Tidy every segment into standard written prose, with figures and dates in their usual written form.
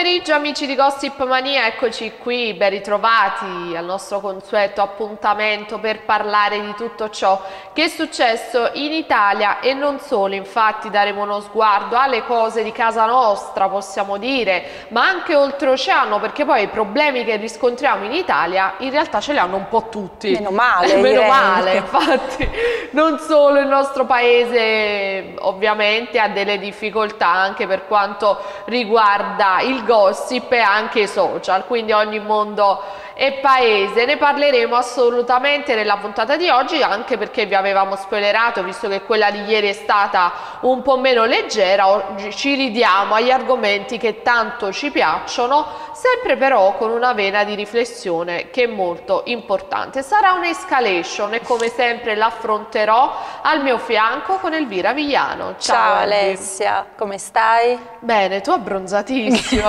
pomeriggio amici di Gossip Mania, eccoci qui, ben ritrovati al nostro consueto appuntamento per parlare di tutto ciò che è successo in Italia e non solo. Infatti daremo uno sguardo alle cose di casa nostra, possiamo dire, ma anche oltreoceano, perché poi i problemi che riscontriamo in Italia in realtà ce li hanno un po' tutti. Meno male, meno male, infatti non solo il nostro paese ovviamente ha delle difficoltà anche per quanto riguarda il gossip e anche i social, quindi ogni mondo e paese. Ne parleremo assolutamente nella puntata di oggi, anche perché vi avevamo spoilerato, visto che quella di ieri è stata un po' meno leggera. Oggi ci ridiamo agli argomenti che tanto ci piacciono, sempre però con una vena di riflessione che è molto importante. Sarà un'escalation e come sempre l'affronterò al mio fianco con Elvira Vigliano. Ciao Alessia, come stai? Bene, tu abbronzatissima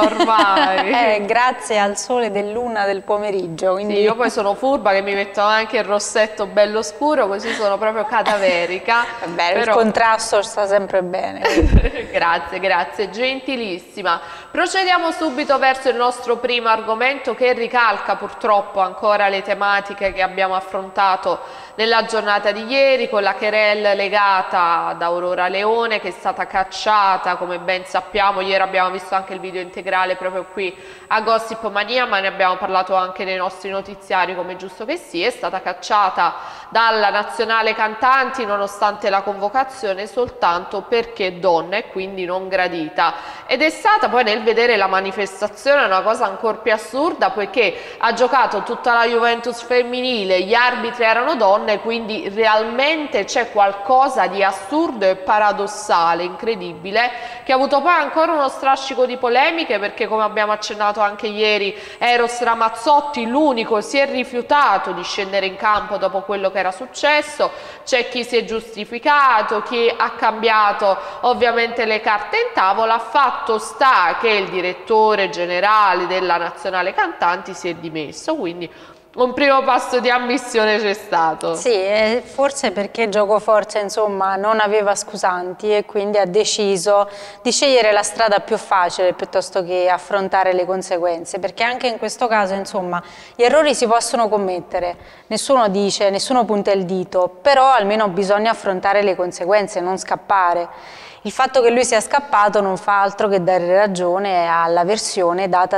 ormai. Grazie al sole dell'una del pomeriggio. Quindi... Sì, io poi sono furba che mi metto anche il rossetto bello scuro, così sono proprio cadaverica. Beh, però... il contrasto sta sempre bene. Grazie, grazie, gentilissima. Procediamo subito verso il nostro primo argomento, che ricalca purtroppo ancora le tematiche che abbiamo affrontato nella giornata di ieri, con la querela legata ad Aurora Leone, che è stata cacciata, come ben sappiamo. Ieri abbiamo visto anche il video integrale proprio qui a Gossip Mania, ma ne abbiamo parlato anche nei nostri notiziari, come giusto che sia. È stata cacciata dalla nazionale cantanti nonostante la convocazione, soltanto perché donna e quindi non gradita. Ed è stata poi, nel vedere la manifestazione, una cosa ancora più assurda, poiché ha giocato tutta la Juventus femminile, gli arbitri erano donne, quindi realmente c'è qualcosa di assurdo e paradossale, incredibile, che ha avuto poi ancora uno strascico di polemiche, perché come abbiamo accennato anche ieri, Eros Ramazzotti, l'unico, si è rifiutato di scendere in campo dopo quello che era successo. C'è chi si è giustificato, chi ha cambiato ovviamente le carte in tavola. Fatto sta che il direttore generale della nazionale cantanti si è dimesso, quindi un primo passo di ammissione c'è stato. Sì, forse perché Giocoforza insomma non aveva scusanti e quindi ha deciso di scegliere la strada più facile piuttosto che affrontare le conseguenze, perché anche in questo caso insomma gli errori si possono commettere, nessuno dice, nessuno punta il dito, però almeno bisogna affrontare le conseguenze, non scappare. Il fatto che lui sia scappato non fa altro che dare ragione alla versione data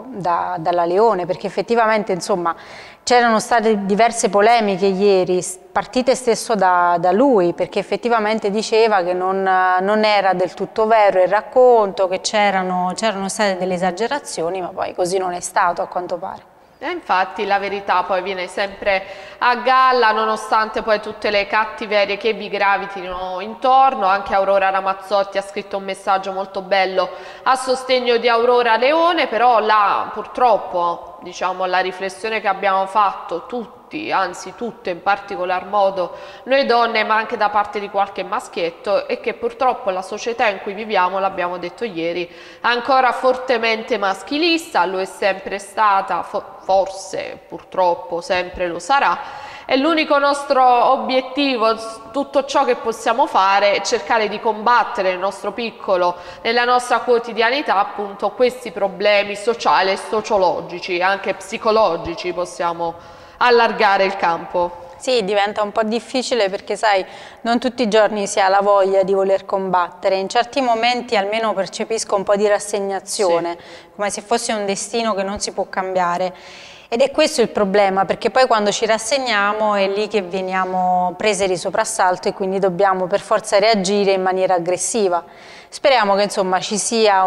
dalla Leone, perché effettivamente insomma c'erano state diverse polemiche ieri, partite stesso da lui, perché effettivamente diceva che non era del tutto vero il racconto, che c'erano state delle esagerazioni, ma poi così non è stato a quanto pare. E infatti la verità poi viene sempre a galla, nonostante poi tutte le cattiverie che vi gravitino intorno. Anche Aurora Ramazzotti ha scritto un messaggio molto bello a sostegno di Aurora Leone, però là purtroppo, diciamo, la riflessione che abbiamo fatto tutti, anzi tutte in particolar modo noi donne, ma anche da parte di qualche maschietto, è che purtroppo la società in cui viviamo, l'abbiamo detto ieri, è ancora fortemente maschilista, lo è sempre stata, forse purtroppo sempre lo sarà, e l'unico nostro obiettivo, tutto ciò che possiamo fare, è cercare di combattere nel nostro piccolo, nella nostra quotidianità, appunto questi problemi sociali e sociologici, anche psicologici, possiamo allargare il campo. Sì, diventa un po' difficile perché sai, non tutti i giorni si ha la voglia di voler combattere, in certi momenti almeno percepisco un po' di rassegnazione, sì, come se fosse un destino che non si può cambiare. Ed è questo il problema, perché poi quando ci rassegniamo è lì che veniamo prese di soprassalto e quindi dobbiamo per forza reagire in maniera aggressiva. Speriamo che insomma ci sia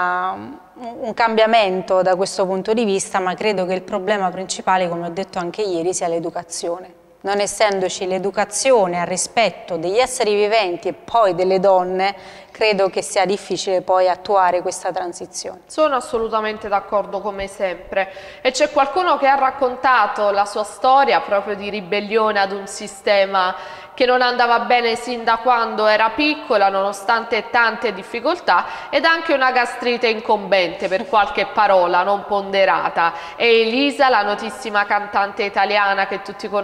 un cambiamento da questo punto di vista, ma credo che il problema principale, come ho detto anche ieri, sia l'educazione. Non essendoci l'educazione al rispetto degli esseri viventi e poi delle donne, credo che sia difficile poi attuare questa transizione. Sono assolutamente d'accordo come sempre, e c'è qualcuno che ha raccontato la sua storia proprio di ribellione ad un sistema che non andava bene sin da quando era piccola, nonostante tante difficoltà, ed anche una gastrite incombente per qualche parola non ponderata. E Elisa, la notissima cantante italiana che tutti conosciamo a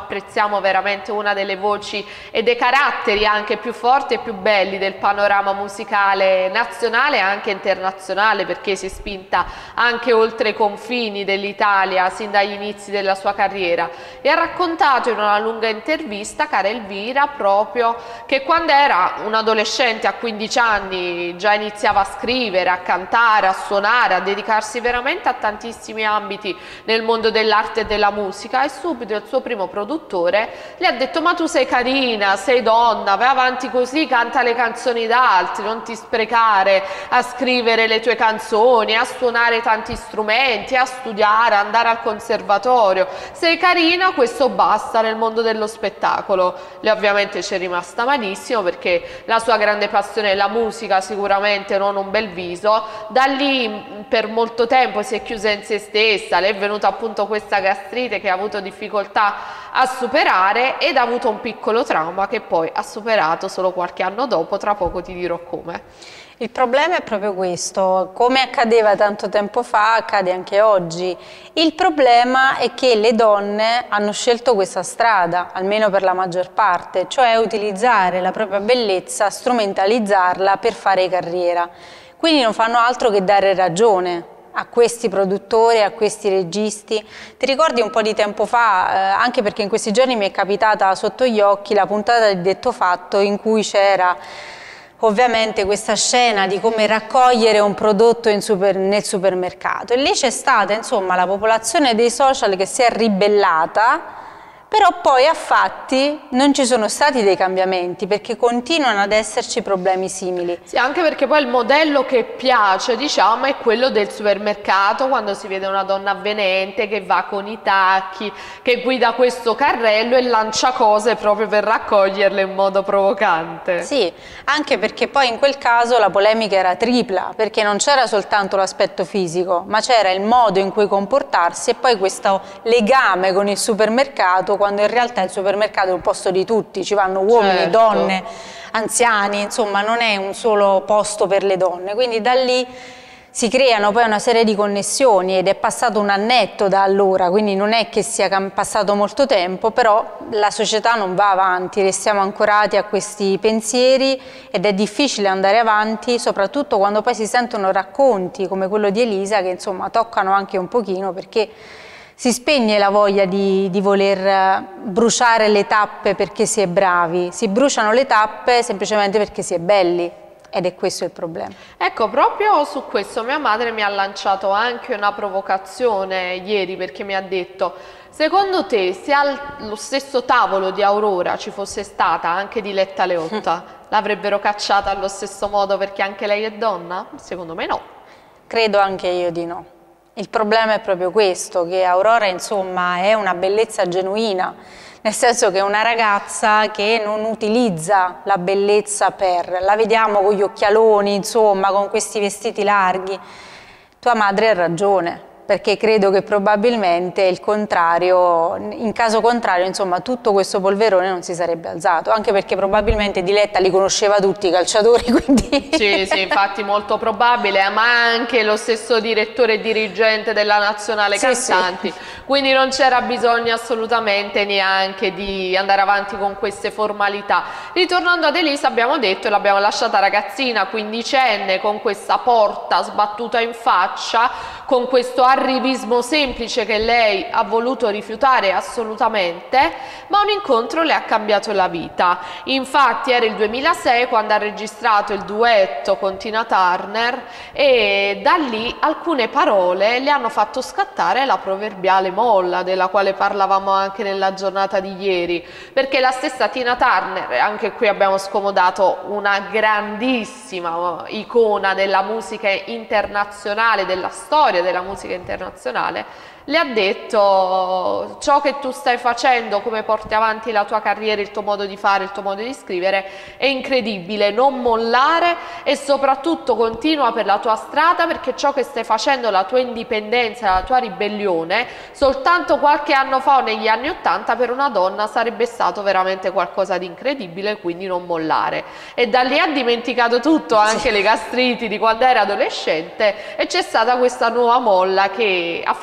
apprezziamo veramente una delle voci e dei caratteri anche più forti e più belli del panorama musicale nazionale e anche internazionale, perché si è spinta anche oltre i confini dell'Italia sin dagli inizi della sua carriera, e ha raccontato in una lunga intervista, cara Elvira, proprio che quando era un adolescente a 15 anni già iniziava a scrivere, a cantare, a suonare, a dedicarsi veramente a tantissimi ambiti nel mondo dell'arte e della musica, e subito il suo primo produttore le ha detto: ma tu sei carina, sei donna, vai avanti così, canta le canzoni d'altri, non ti sprecare a scrivere le tue canzoni, a suonare tanti strumenti, a studiare, andare al conservatorio, sei carina, questo basta nel mondo dello spettacolo. Lei ovviamente ci è rimasta malissimo, perché la sua grande passione è la musica, sicuramente non un bel viso. Da lì per molto tempo si è chiusa in se stessa, le è venuta appunto questa gastrite che ha avuto difficoltà a superare, ed ha avuto un piccolo trauma che poi ha superato solo qualche anno dopo, tra poco ti dirò come. Il problema è proprio questo, come accadeva tanto tempo fa, accade anche oggi. Il problema è che le donne hanno scelto questa strada, almeno per la maggior parte, cioè utilizzare la propria bellezza, strumentalizzarla per fare carriera. Quindi non fanno altro che dare ragione a questi produttori, a questi registi. Ti ricordi un po' di tempo fa, anche perché in questi giorni mi è capitata sotto gli occhi la puntata di Detto Fatto, in cui c'era ovviamente questa scena di come raccogliere un prodotto nel supermercato, e lì c'è stata insomma la popolazione dei social che si è ribellata, però poi a fatti non ci sono stati dei cambiamenti, perché continuano ad esserci problemi simili. Sì, anche perché poi il modello che piace, diciamo, è quello del supermercato, quando si vede una donna avvenente che va con i tacchi, che guida questo carrello e lancia cose proprio per raccoglierle in modo provocante. Sì, anche perché poi in quel caso la polemica era tripla, perché non c'era soltanto l'aspetto fisico, ma c'era il modo in cui comportarsi e poi questo legame con il supermercato, quando in realtà il supermercato è un posto di tutti, ci vanno uomini, certo, donne, anziani, insomma non è un solo posto per le donne, quindi da lì si creano poi una serie di connessioni, ed è passato un annetto da allora, quindi non è che sia passato molto tempo, però la società non va avanti, restiamo ancorati a questi pensieri ed è difficile andare avanti, soprattutto quando poi si sentono racconti come quello di Elisa, che insomma toccano anche un pochino, perché si spegne la voglia di voler bruciare le tappe perché si è bravi, si bruciano le tappe semplicemente perché si è belli, ed è questo il problema. Ecco, proprio su questo mia madre mi ha lanciato anche una provocazione ieri, perché mi ha detto: secondo te, se allo stesso tavolo di Aurora ci fosse stata anche Diletta Leotta, l'avrebbero cacciata allo stesso modo perché anche lei è donna? Secondo me no. Credo anche io di no. Il problema è proprio questo, che Aurora insomma è una bellezza genuina, nel senso che è una ragazza che non utilizza la bellezza la vediamo con gli occhialoni, insomma, con questi vestiti larghi. Tua madre ha ragione, perché credo che probabilmente il contrario, in caso contrario, insomma, tutto questo polverone non si sarebbe alzato, anche perché probabilmente Diletta li conosceva tutti i calciatori, quindi... Sì, sì, infatti molto probabile, ma anche lo stesso direttore e dirigente della Nazionale Cantanti, sì. Quindi non c'era bisogno assolutamente neanche di andare avanti con queste formalità. Ritornando ad Elisa, abbiamo detto, l'abbiamo lasciata ragazzina, quindicenne, con questa porta sbattuta in faccia, con questo arrivismo semplice che lei ha voluto rifiutare assolutamente, ma un incontro le ha cambiato la vita. Infatti era il 2006 quando ha registrato il duetto con Tina Turner, e da lì alcune parole le hanno fatto scattare la proverbiale molla della quale parlavamo anche nella giornata di ieri, perché la stessa Tina Turner, anche qui abbiamo scomodato una grandissima icona della musica internazionale, della storia della musica internazionale, le ha detto: ciò che tu stai facendo, come porti avanti la tua carriera, il tuo modo di fare, il tuo modo di scrivere è incredibile, non mollare e soprattutto continua per la tua strada, perché ciò che stai facendo, la tua indipendenza, la tua ribellione, soltanto qualche anno fa o negli anni '80 per una donna sarebbe stato veramente qualcosa di incredibile, quindi non mollare. E da lì ha dimenticato tutto, anche le gastriti di quando era adolescente, e c'è stata questa nuova molla che ha fatto capire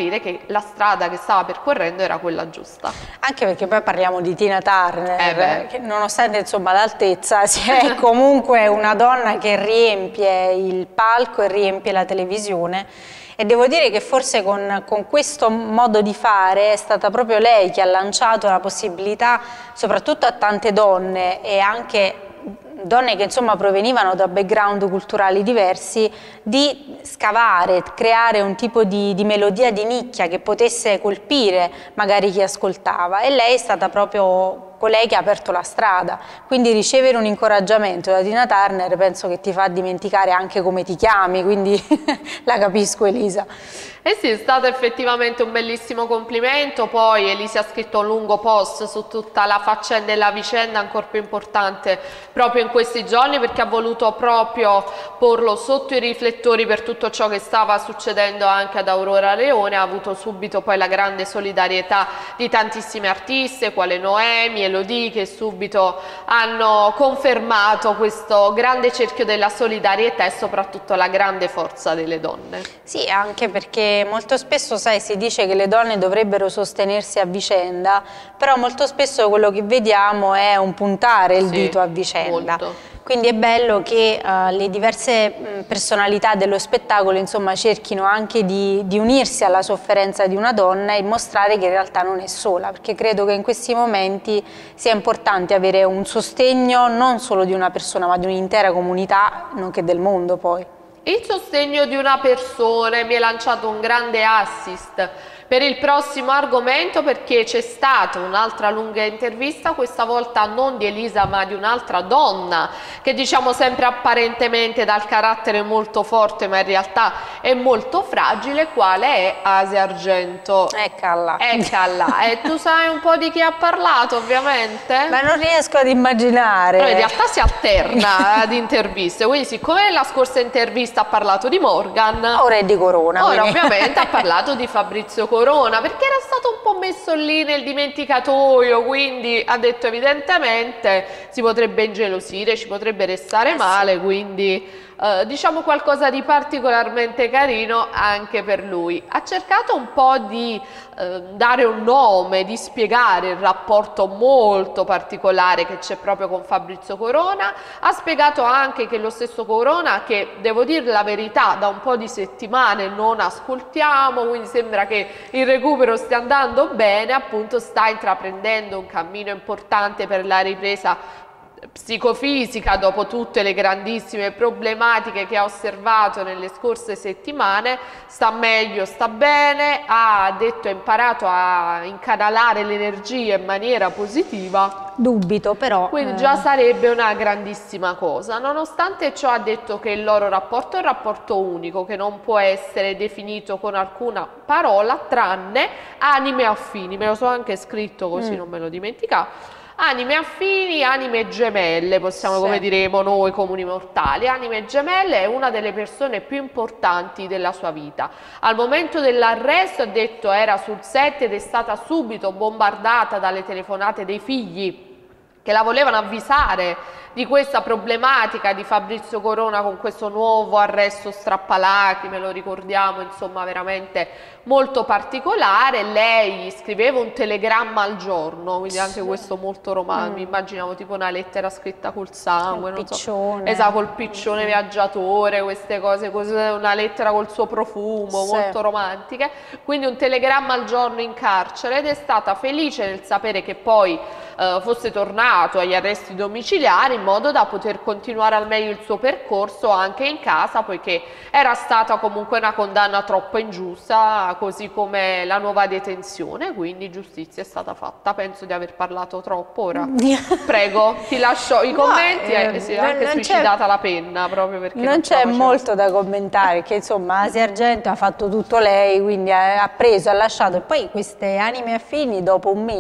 capire che la strada che stava percorrendo era quella giusta. Anche perché poi parliamo di Tina Turner, che nonostante insomma l'altezza è comunque una donna che riempie il palco e riempie la televisione. E devo dire che forse con questo modo di fare è stata proprio lei che ha lanciato la possibilità, soprattutto a tante donne e anche donne che insomma provenivano da background culturali diversi, di scavare, creare un tipo di melodia di nicchia che potesse colpire magari chi ascoltava, e lei è stata proprio colei che ha aperto la strada. Quindi ricevere un incoraggiamento da Tina Turner penso che ti fa dimenticare anche come ti chiami, quindi la capisco, Elisa. Eh sì, è stato effettivamente un bellissimo complimento. Poi Elisa ha scritto un lungo post su tutta la faccenda e la vicenda, ancora più importante proprio in questi giorni, perché ha voluto proprio porlo sotto i riflettori per tutto ciò che stava succedendo anche ad Aurora Leone. Ha avuto subito poi la grande solidarietà di tantissime artiste, quale Noemi, Elodie, che subito hanno confermato questo grande cerchio della solidarietà e soprattutto la grande forza delle donne. Sì, anche perché molto spesso, sai, si dice che le donne dovrebbero sostenersi a vicenda, però molto spesso quello che vediamo è un puntare il dito a vicenda. Molto. Quindi è bello che le diverse personalità dello spettacolo insomma cerchino anche di unirsi alla sofferenza di una donna e mostrare che in realtà non è sola, perché credo che in questi momenti sia importante avere un sostegno non solo di una persona ma di un'intera comunità, nonché del mondo poi. Il sostegno di una persona. Mi ha lanciato un grande assist per il prossimo argomento, perché c'è stata un'altra lunga intervista, questa volta non di Elisa ma di un'altra donna che diciamo sempre apparentemente dal carattere molto forte ma in realtà è molto fragile, quale è Asia Argento. Eccola. Eccola. E tu sai un po' di chi ha parlato, ovviamente? Ma non riesco ad immaginare. Però in realtà si alterna ad interviste, quindi siccome nella scorsa intervista ha parlato di Morgan, ora è di Corona. Ora quindi. ovviamente ha parlato di Fabrizio Corona, perché era stato un po' messo lì nel dimenticatoio, quindi ha detto evidentemente si potrebbe ingelosire, ci potrebbe restare male, quindi diciamo qualcosa di particolarmente carino anche per lui. Ha cercato un po' di dare un nome, di spiegare il rapporto molto particolare che c'è proprio con Fabrizio Corona. Ha spiegato anche che lo stesso Corona, che devo dire la verità da un po' di settimane non ascoltiamo, quindi sembra che il recupero stia andando bene, appunto sta intraprendendo un cammino importante per la ripresa psicofisica dopo tutte le grandissime problematiche che ha osservato nelle scorse settimane. Sta meglio, sta bene, ha detto, ha imparato a incanalare l'energia in maniera positiva. Dubito però. Quindi già sarebbe una grandissima cosa. Nonostante ciò ha detto che il loro rapporto è un rapporto unico, che non può essere definito con alcuna parola tranne anime affini. Me lo so anche scritto così non me lo dimenticavo. Anime affini, anime gemelle, possiamo come diremo noi comuni mortali. Anime gemelle, è una delle persone più importanti della sua vita. Al momento dell'arresto, ha detto, era sul set ed è stata subito bombardata dalle telefonate dei figli che la volevano avvisare di questa problematica di Fabrizio Corona con questo nuovo arresto strappalacrime, lo ricordiamo, insomma veramente molto particolare. Lei scriveva un telegramma al giorno, quindi anche questo molto romantico, mi immaginavo tipo una lettera scritta col sangue, non so, esatto, col piccione viaggiatore, queste cose, una lettera col suo profumo, molto romantiche, quindi un telegramma al giorno in carcere, ed è stata felice nel sapere che poi fosse tornato agli arresti domiciliari in modo da poter continuare al meglio il suo percorso anche in casa, poiché era stata comunque una condanna troppo ingiusta, così come la nuova detenzione, quindi giustizia è stata fatta. Penso di aver parlato troppo ora. Prego, ti lascio i commenti, si è anche suicidata la penna proprio perché non c'è molto da commentare, che insomma Asia Argento ha fatto tutto lei, quindi ha preso, ha lasciato, e poi queste anime affini dopo un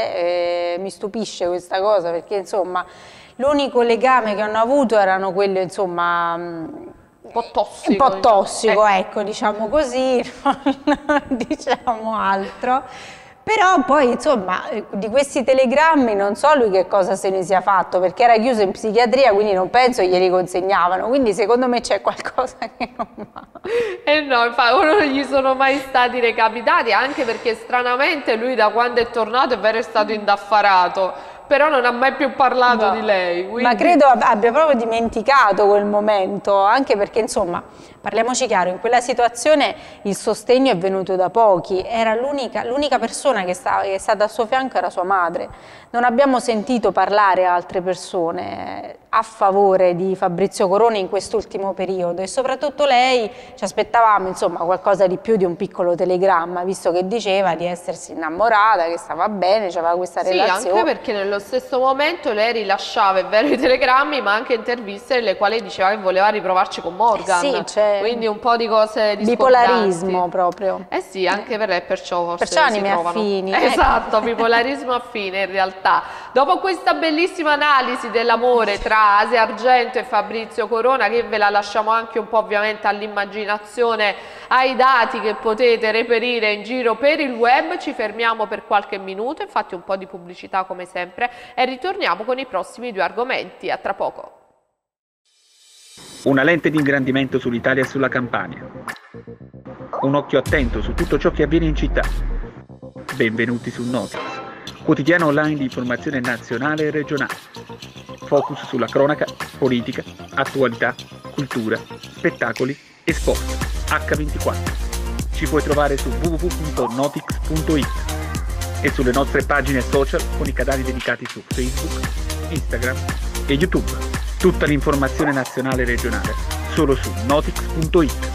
mese mi stupisce questa cosa, perché insomma l'unico legame che hanno avuto erano quelli insomma un po' tossico, ecco, diciamo così, non diciamo altro. Però poi insomma di questi telegrammi non so lui che cosa se ne sia fatto, perché era chiuso in psichiatria, quindi non penso glieli consegnavano, quindi secondo me c'è qualcosa che non va. No, infatti non gli sono mai stati recapitati, anche perché stranamente lui da quando è tornato è vero è stato indaffarato, però non ha mai più parlato di lei. Quindi... Ma credo abbia proprio dimenticato quel momento, anche perché insomma, parliamoci chiaro, in quella situazione il sostegno è venuto da pochi, era l'unica persona che è stata a suo fianco era sua madre. Non abbiamo sentito parlare altre persone a favore di Fabrizio Corona in quest'ultimo periodo e soprattutto lei ci aspettavamo insomma qualcosa di più di un piccolo telegramma, visto che diceva di essersi innamorata, che stava bene, c'aveva questa relazione. Sì, anche perché nello stesso momento lei rilasciava, è vero, i telegrammi, ma anche interviste nelle quali diceva che voleva riprovarci con Morgan. Sì, cioè, quindi un po' di cose discordanti. Bipolarismo proprio. Eh sì, anche per lei, perciò forse perciò anime affini. Esatto, bipolarismo affine in realtà. Dopo questa bellissima analisi dell'amore tra Asia Argento e Fabrizio Corona, che ve la lasciamo anche un po' ovviamente all'immaginazione, ai dati che potete reperire in giro per il web, ci fermiamo per qualche minuto, infatti un po' di pubblicità come sempre, e ritorniamo con i prossimi due argomenti. A tra poco. Una lente di ingrandimento sull'Italia e sulla Campania. Un occhio attento su tutto ciò che avviene in città. Benvenuti su Notix, quotidiano online di informazione nazionale e regionale. Focus sulla cronaca, politica, attualità, cultura, spettacoli e sport. H24. Ci puoi trovare su www.notix.it e sulle nostre pagine social con i canali dedicati su Facebook, Instagram e YouTube. Tutta l'informazione nazionale e regionale solo su notix.it.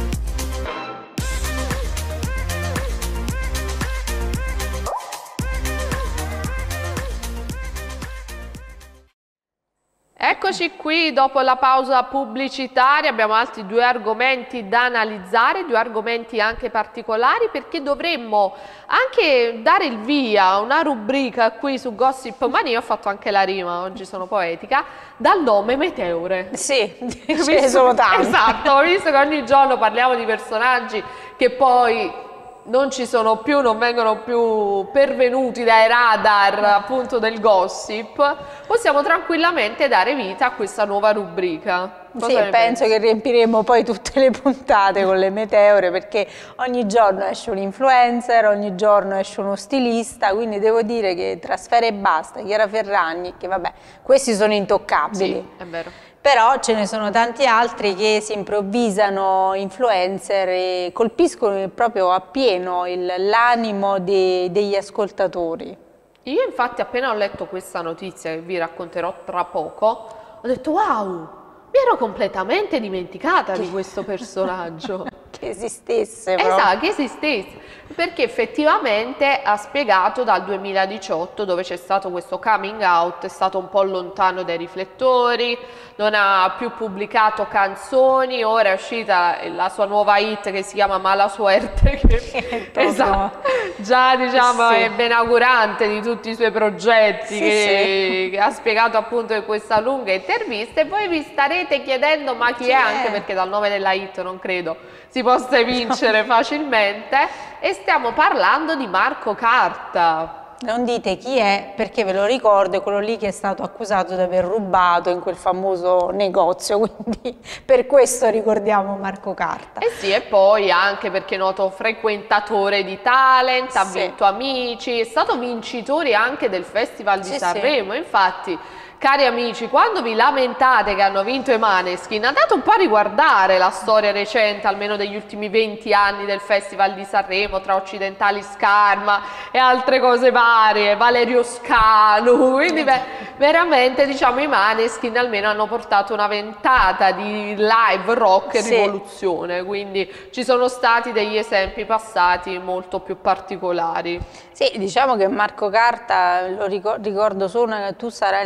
Eccoci qui dopo la pausa pubblicitaria, abbiamo altri due argomenti da analizzare, due argomenti anche particolari, perché dovremmo anche dare il via a una rubrica qui su Gossip Mania. Io ho fatto anche la rima, oggi sono poetica, dal nome Meteore. Sì, ce ne sono tanti. Esatto, visto che ogni giorno parliamo di personaggi che poi non ci sono più, non vengono più pervenuti dai radar appunto del gossip, possiamo tranquillamente dare vita a questa nuova rubrica. Sì, penso che riempiremo poi tutte le puntate con le meteore, perché ogni giorno esce un influencer, ogni giorno esce uno stilista, quindi devo dire che tra Sfera Ebbasta, Chiara Ferragni, che vabbè, questi sono intoccabili. Sì, è vero. Però ce ne sono tanti altri che si improvvisano influencer e colpiscono proprio appieno l'animo degli ascoltatori. Io infatti appena ho letto questa notizia che vi racconterò tra poco, ho detto wow, mi ero completamente dimenticata di questo personaggio. Che esistesse proprio. Esatto, che esistesse, perché effettivamente ha spiegato dal 2018, dove c'è stato questo coming out, è stato un po' lontano dai riflettori, non ha più pubblicato canzoni, ora è uscita la sua nuova hit che si chiama Mala Suerte, che esatto, già diciamo sì, è benaugurante di tutti i suoi progetti, sì, che ha spiegato appunto in questa lunga intervista, e voi vi starete chiedendo ma chi è, anche perché dal nome della hit non credo si possa vincere facilmente, e stiamo parlando di Marco Carta. Non dite chi è, perché ve lo ricordo, è quello lì che è stato accusato di aver rubato in quel famoso negozio, quindi per questo ricordiamo Marco Carta. Eh sì, e poi anche perché è noto frequentatore di talent, ha Sì, vinto Amici, è stato vincitore anche del Festival di sì, Sanremo, infatti. Cari amici, quando vi lamentate che hanno vinto i Maneskin, andate un po' a riguardare la storia recente, almeno degli ultimi 20 anni del Festival di Sanremo, tra Occidentali Scarma e altre cose varie, Valerio Scanu, quindi veramente diciamo i Maneskin almeno hanno portato una ventata di live rock e sì, rivoluzione, quindi ci sono stati degli esempi passati molto più particolari. Sì, diciamo che Marco Carta, lo ricordo solo, Tu sarai la forza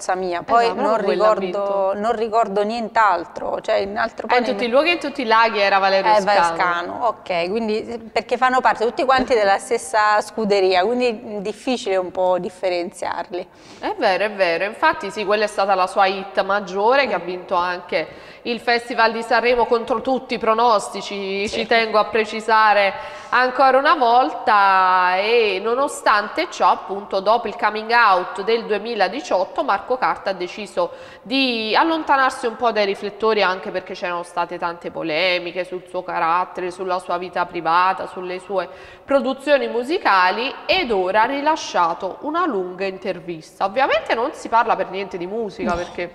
scorsa mia, poi Esatto, non ricordo nient'altro, cioè in altro in tutti i luoghi e in tutti i laghi era Valerio Scanu. Scanu, ok, quindi perché fanno parte tutti quanti della stessa scuderia, quindi è difficile un po' differenziarli. È vero, infatti sì, quella è stata la sua hit maggiore che ha vinto anche il Festival di Sanremo contro tutti i pronostici, Sì. ci tengo a precisare ancora una volta, e nonostante ciò appunto dopo il coming out del 2018 Marco Carta ha deciso di allontanarsi un po' dai riflettori, anche perché c'erano state tante polemiche sul suo carattere, sulla sua vita privata, sulle sue produzioni musicali, ed ora ha rilasciato una lunga intervista. Ovviamente non si parla per niente di musica,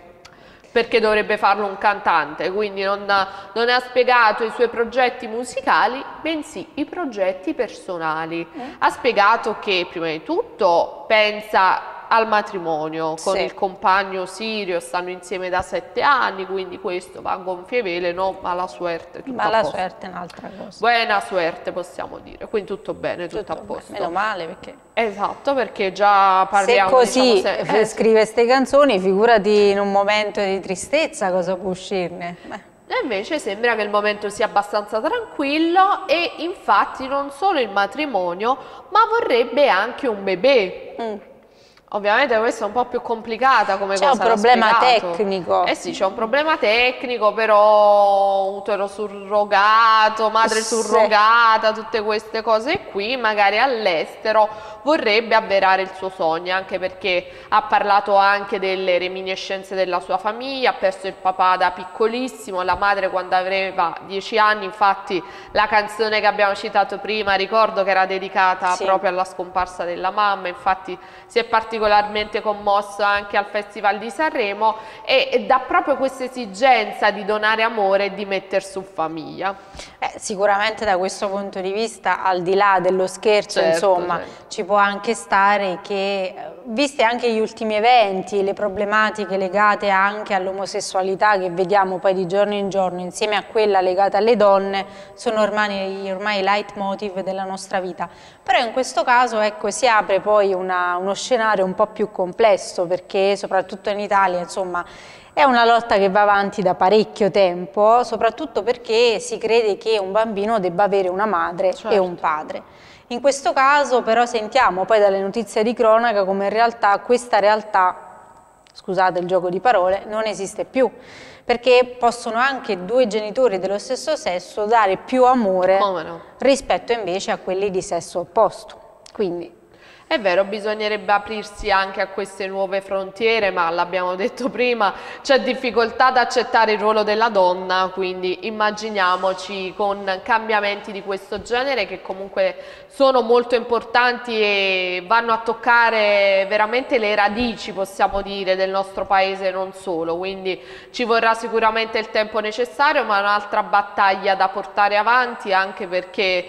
perché dovrebbe farlo un cantante, quindi non ha spiegato i suoi progetti musicali, bensì i progetti personali. Ha spiegato che prima di tutto pensa al matrimonio con il compagno Sirio, stanno insieme da 7 anni, quindi questo va a gonfie vele, no? Mala suerte, tutto Mala suerte è un'altra cosa. Buona suerte possiamo dire, quindi tutto bene, tutto a posto. Meno male, perché... Esatto, perché già parliamo... Se così diciamo, scrive queste canzoni, figurati in un momento di tristezza cosa può uscirne. E invece sembra che il momento sia abbastanza tranquillo, e infatti non solo il matrimonio, ma vorrebbe anche un bebè. Ovviamente questa è un po' più complicata come cosa. C'è un problema tecnico. Eh sì, c'è un problema tecnico, però utero surrogato, madre surrogata, tutte queste cose qui, magari all'estero vorrebbe avverare il suo sogno, anche perché ha parlato anche delle reminiscenze della sua famiglia, ha perso il papà da piccolissimo, la madre quando aveva 10 anni, infatti la canzone che abbiamo citato prima, ricordo che era dedicata proprio alla scomparsa della mamma, infatti si è particolarmente commosso anche al Festival di Sanremo, e dà proprio questa esigenza di donare amore e di metter su famiglia. Sicuramente da questo punto di vista, al di là dello scherzo, insomma, ci può anche stare che, viste anche gli ultimi eventi, le problematiche legate anche all'omosessualità che vediamo poi di giorno in giorno, insieme a quella legata alle donne, sono ormai i leitmotiv della nostra vita. Però in questo caso, ecco, si apre poi uno scenario un po' più complesso, perché soprattutto in Italia, insomma, è una lotta che va avanti da parecchio tempo, soprattutto perché si crede che un bambino debba avere una madre e un padre. In questo caso però sentiamo poi dalle notizie di cronaca come in realtà questa realtà, scusate il gioco di parole, non esiste più, perché possono anche 2 genitori dello stesso sesso dare più amore rispetto invece a quelli di sesso opposto. Quindi è vero, bisognerebbe aprirsi anche a queste nuove frontiere, ma l'abbiamo detto prima, c'è difficoltà ad accettare il ruolo della donna, quindi immaginiamoci con cambiamenti di questo genere che comunque sono molto importanti e vanno a toccare veramente le radici, possiamo dire, del nostro paese e non solo, quindi ci vorrà sicuramente il tempo necessario, ma è un'altra battaglia da portare avanti, anche perché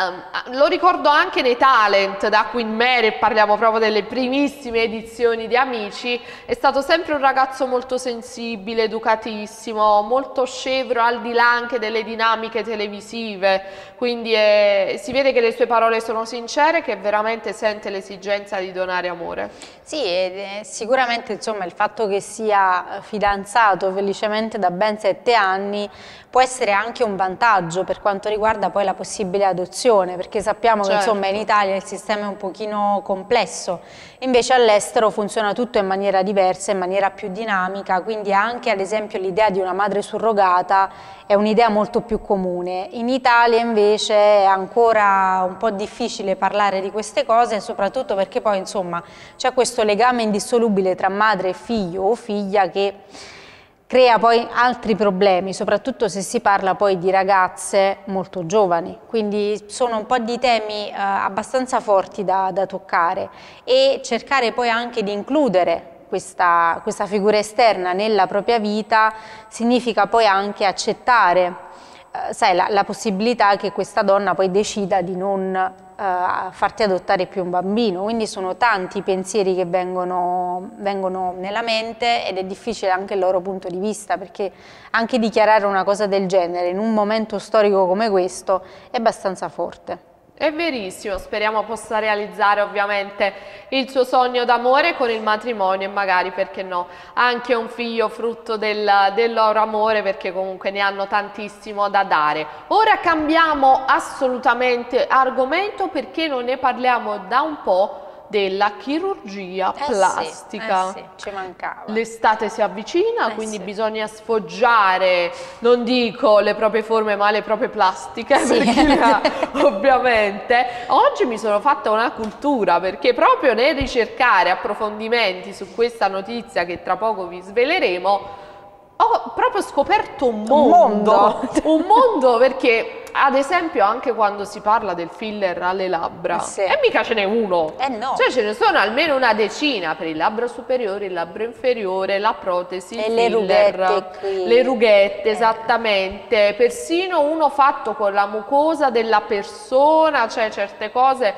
lo ricordo anche nei talent, da Queen Mary, parliamo proprio delle primissime edizioni di Amici, è stato sempre un ragazzo molto sensibile, educatissimo, molto scevro al di là anche delle dinamiche televisive, quindi si vede che le sue parole sono sincere, che veramente sente l'esigenza di donare amore. Sì, sicuramente insomma il fatto che sia fidanzato felicemente da ben 7 anni può essere anche un vantaggio per quanto riguarda poi la possibile adozione, perché sappiamo che insomma in Italia il sistema è un pochino complesso, invece all'estero funziona tutto in maniera diversa, in maniera più dinamica, quindi anche ad esempio l'idea di una madre surrogata è un'idea molto più comune. In Italia invece è ancora un po' difficile parlare di queste cose, soprattutto perché poi insomma c'è questo legame indissolubile tra madre e figlio o figlia che crea poi altri problemi, soprattutto se si parla poi di ragazze molto giovani, quindi sono un po' di temi abbastanza forti da toccare, e cercare poi anche di includere questa figura esterna nella propria vita significa poi anche accettare sai, la possibilità che questa donna poi decida di non farti adottare più un bambino, quindi sono tanti i pensieri che vengono nella mente ed è difficile anche il loro punto di vista, perché anche dichiarare una cosa del genere in un momento storico come questo è abbastanza forte. È verissimo, speriamo possa realizzare ovviamente il suo sogno d'amore con il matrimonio e magari, perché no, anche un figlio frutto del loro amore, perché comunque ne hanno tantissimo da dare. Ora cambiamo assolutamente argomento, perché non ne parliamo da un po' della chirurgia plastica. Sì, ci mancava. L'estate si avvicina, quindi sì. bisogna sfoggiare, non dico le proprie forme, ma le proprie plastiche, Sì. per chi le ha, ovviamente. Oggi mi sono fatta una cultura, perché proprio nel ricercare approfondimenti su questa notizia che tra poco vi sveleremo, ho proprio scoperto un mondo, un mondo, perché ad esempio anche quando si parla del filler alle labbra, Sì. e mica ce n'è uno, No. cioè ce ne sono almeno una decina per il labbro superiore, il labbro inferiore, la protesi, E il le filler, rughette qui. le rughette, esattamente, persino uno fatto con la mucosa della persona, cioè certe cose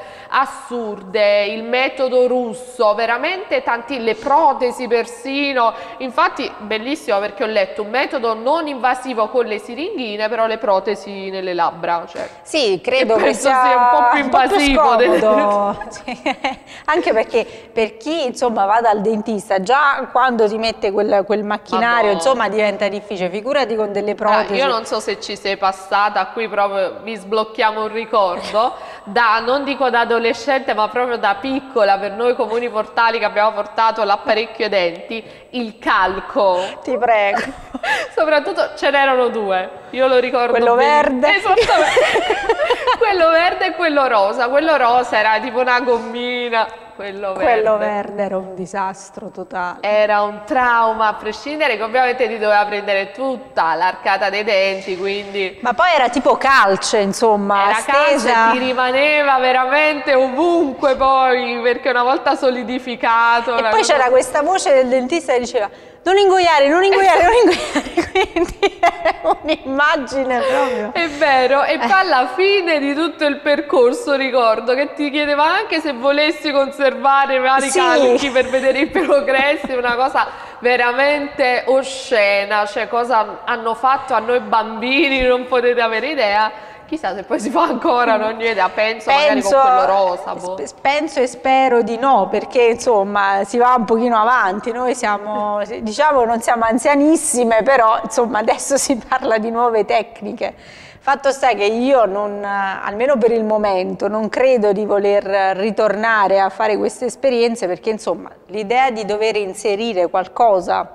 assurde, il metodo russo, veramente tanti, le protesi persino, infatti bellissimo, perché ho letto un metodo non invasivo con le siringhine, però le protesi nelle labbra, cioè, Sì, credo che penso sia sia un po' più invasivo scomodo. Sì. Anche perché per chi insomma va dal dentista, già quando ti mette quel macchinario, insomma, diventa difficile, figurati con delle protesi. Io non so se ci sei passata, qui proprio vi sblocchiamo un ricordo, non dico da adolescente, ma proprio da piccola, per noi comuni mortali che abbiamo portato l'apparecchio ai denti, il calco. Ti prego. Soprattutto ce n'erano due, io lo ricordo Quello verde. Esattamente. Quello verde e quello rosa. Quello rosa era tipo una gommina, quello verde era un disastro totale. era un trauma, a prescindere, che ovviamente ti doveva prendere tutta l'arcata dei denti, quindi Ma poi era tipo calce, insomma, era calcio stesa. e ti rimaneva veramente ovunque, poi, perché una volta solidificato. E poi c'era questa voce del dentista che diceva non ingoiare, non ingoiare, non ingoiare, quindi è un'immagine proprio. È vero, e poi alla fine di tutto il percorso ricordo che ti chiedeva anche se volessi conservare vari calchi per vedere i progressi, una cosa veramente oscena, cioè cosa hanno fatto a noi bambini, non potete avere idea. Chissà se poi si fa ancora, non ho idea, penso magari con quello rosa. Penso e spero di no, perché insomma si va un pochino avanti, noi siamo, diciamo, non siamo anzianissime, però insomma adesso si parla di nuove tecniche. Fatto sta che io non, almeno per il momento, non credo di voler ritornare a fare queste esperienze, perché insomma l'idea di dover inserire qualcosa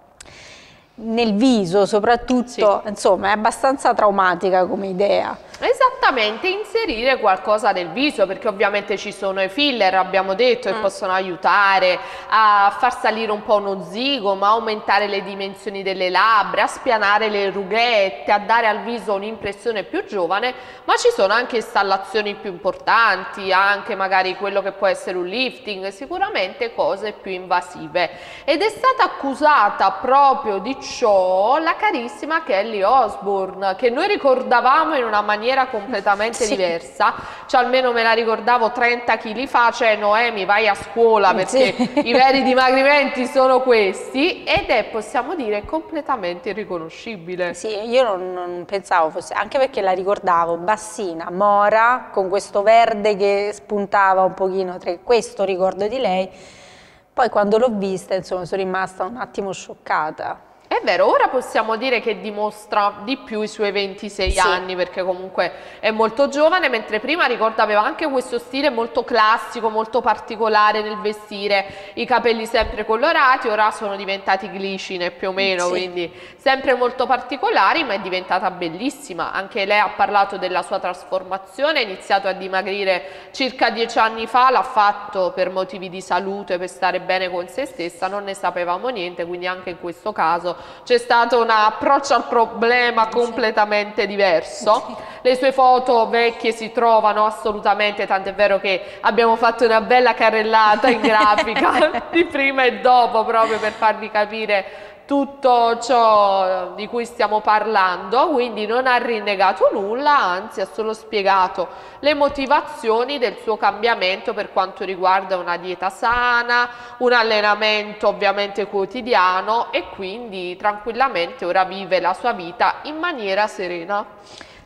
nel viso soprattutto, insomma, è abbastanza traumatica come idea. Esattamente, inserire qualcosa nel viso, perché ovviamente ci sono i filler, abbiamo detto, che possono aiutare a far salire un po' uno zigomo, a aumentare le dimensioni delle labbra, a spianare le rughette, a dare al viso un'impressione più giovane, ma ci sono anche installazioni più importanti, anche magari quello che può essere un lifting, sicuramente cose più invasive. Ed è stata accusata proprio di ciò la carissima Kelly Osbourne, che noi ricordavamo in una maniera completamente diversa, cioè almeno me la ricordavo 30 kg fa, cioè Noemi vai a scuola perché i veri dimagrimenti sono questi, ed è, possiamo dire, completamente irriconoscibile. Sì, io non pensavo fosse, anche perché la ricordavo bassina, mora, con questo verde che spuntava un pochino, questo ricordo di lei, poi quando l'ho vista insomma sono rimasta un attimo scioccata. È vero, ora possiamo dire che dimostra di più i suoi 26 anni, perché comunque è molto giovane, mentre prima ricordo aveva anche questo stile molto classico, molto particolare nel vestire, i capelli sempre colorati, ora sono diventati glicine più o meno, quindi sempre molto particolari, ma è diventata bellissima. Anche lei ha parlato della sua trasformazione, ha iniziato a dimagrire circa 10 anni fa, l'ha fatto per motivi di salute, per stare bene con se stessa, non ne sapevamo niente, quindi anche in questo caso c'è stato un approccio al problema completamente diverso. Le sue foto vecchie si trovano assolutamente, tant'è vero che abbiamo fatto una bella carrellata in grafica di prima e dopo, proprio per farvi capire tutto ciò di cui stiamo parlando. Quindi non ha rinnegato nulla, anzi ha solo spiegato le motivazioni del suo cambiamento per quanto riguarda una dieta sana, un allenamento ovviamente quotidiano, e quindi tranquillamente ora vive la sua vita in maniera serena.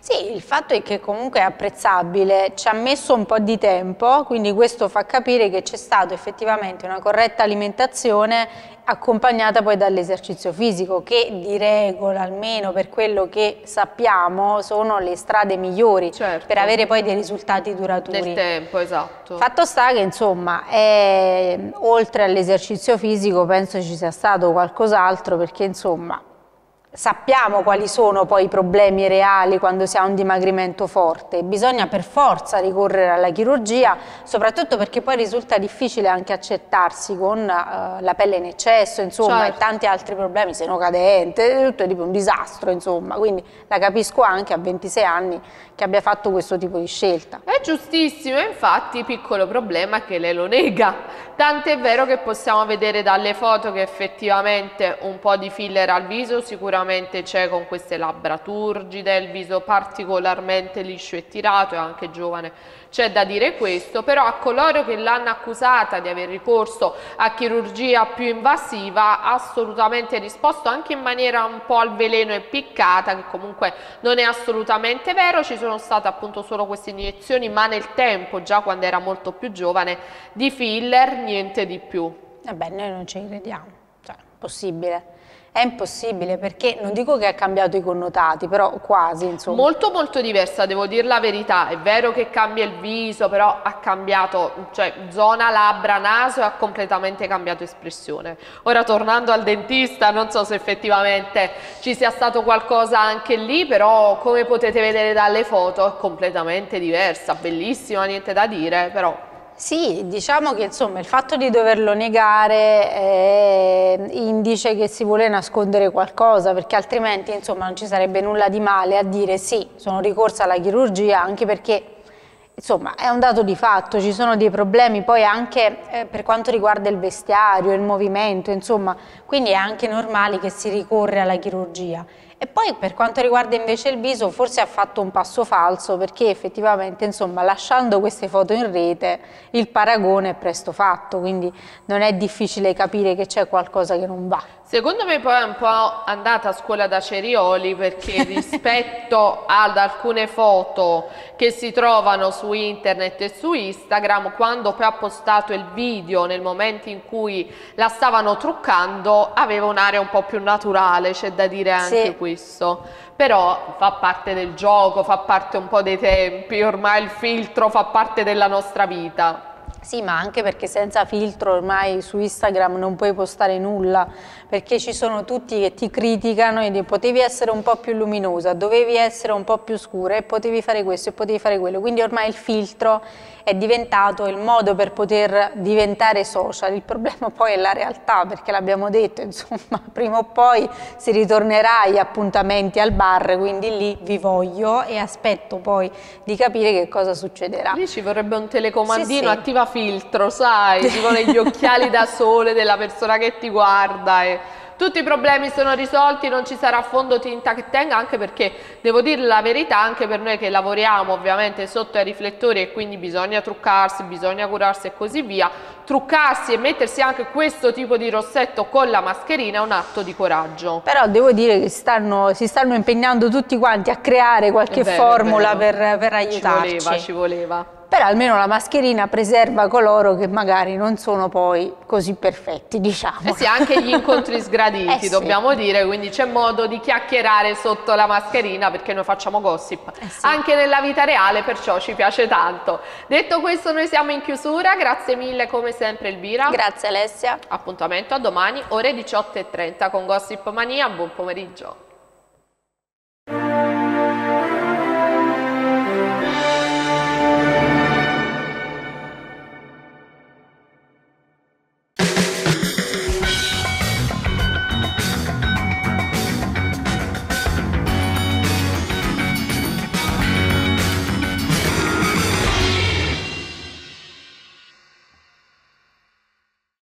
Sì, il fatto è che comunque è apprezzabile, ci ha messo un po' di tempo, quindi questo fa capire che c'è stata effettivamente una corretta alimentazione accompagnata poi dall'esercizio fisico, che di regola, almeno per quello che sappiamo, sono le strade migliori per avere poi dei risultati duraturi. Nel tempo, esatto. Fatto sta che insomma, oltre all'esercizio fisico penso ci sia stato qualcos'altro, perché insomma sappiamo quali sono poi i problemi reali quando si ha un dimagrimento forte, bisogna per forza ricorrere alla chirurgia, soprattutto perché poi risulta difficile anche accettarsi con la pelle in eccesso, insomma, e tanti altri problemi, seno cadente, tutto è tipo un disastro, insomma, quindi la capisco anche a 26 anni che abbia fatto questo tipo di scelta. È giustissimo, infatti piccolo problema è che lei lo nega, tant'è vero che possiamo vedere dalle foto che effettivamente un po' di filler al viso sicuramente c'è, con queste labbra turgide, il viso particolarmente liscio e tirato, è anche giovane, c'è da dire questo, però a coloro che l'hanno accusata di aver ricorso a chirurgia più invasiva ha assolutamente risposto anche in maniera un po' al veleno e piccata, che comunque non è assolutamente vero. Ci sono state appunto solo queste iniezioni, ma nel tempo, già quando era molto più giovane, di filler, niente di più. Vabbè, noi non ci crediamo, cioè, possibile. È impossibile, perché non dico che ha cambiato i connotati, però quasi, insomma. Molto diversa, devo dire la verità. È vero che cambia il viso, però ha cambiato, cioè zona labbra, naso, e ha completamente cambiato espressione. Ora, tornando al dentista, non so se effettivamente ci sia stato qualcosa anche lì, però come potete vedere dalle foto è completamente diversa, bellissima, niente da dire, però... Sì, diciamo che insomma il fatto di doverlo negare indice che si vuole nascondere qualcosa, perché altrimenti insomma non ci sarebbe nulla di male a dire sì, sono ricorsa alla chirurgia, anche perché insomma è un dato di fatto, ci sono dei problemi poi anche per quanto riguarda il vestiario, il movimento, insomma, quindi è anche normale che si ricorre alla chirurgia. E poi per quanto riguarda invece il viso, forse ha fatto un passo falso, perché effettivamente insomma lasciando queste foto in rete il paragone è presto fatto, quindi non è difficile capire che c'è qualcosa che non va. Secondo me poi è un po' andata a scuola da Cerioli, perché rispetto ad alcune foto che si trovano su internet e su Instagram, quando poi ha postato il video nel momento in cui la stavano truccando, aveva un'area un po' più naturale, c'è da dire anche questo. Però fa parte del gioco, fa parte un po' dei tempi, ormai il filtro fa parte della nostra vita. Sì, ma anche perché senza filtro ormai su Instagram non puoi postare nulla, perché ci sono tutti che ti criticano e dicono potevi essere un po' più luminosa, dovevi essere un po' più scura e potevi fare questo e potevi fare quello, quindi ormai il filtro è diventato il modo per poter diventare social. Il problema poi è la realtà, perché l'abbiamo detto, insomma, prima o poi si ritornerà agli appuntamenti al bar, quindi lì vi voglio e aspetto poi di capire che cosa succederà. Lì ci vorrebbe un telecomandino, attiva filtro, sai, tipo negli occhiali da sole della persona che ti guarda, e tutti i problemi sono risolti, non ci sarà fondotinta che tenga, anche perché devo dire la verità, anche per noi che lavoriamo ovviamente sotto ai riflettori e quindi bisogna truccarsi, bisogna curarsi e così via, truccarsi e mettersi anche questo tipo di rossetto con la mascherina è un atto di coraggio. Però devo dire che si stanno impegnando tutti quanti a creare qualche formula per aiutarci. Ci voleva. Però almeno la mascherina preserva coloro che magari non sono poi così perfetti, diciamo. Eh sì, anche gli incontri sgraditi, dobbiamo dire, quindi c'è modo di chiacchierare sotto la mascherina, perché noi facciamo gossip anche nella vita reale, perciò ci piace tanto. Detto questo, noi siamo in chiusura, grazie mille come sempre Elvira. Grazie Alessia. Appuntamento a domani ore 18:30 con Gossip Mania, buon pomeriggio.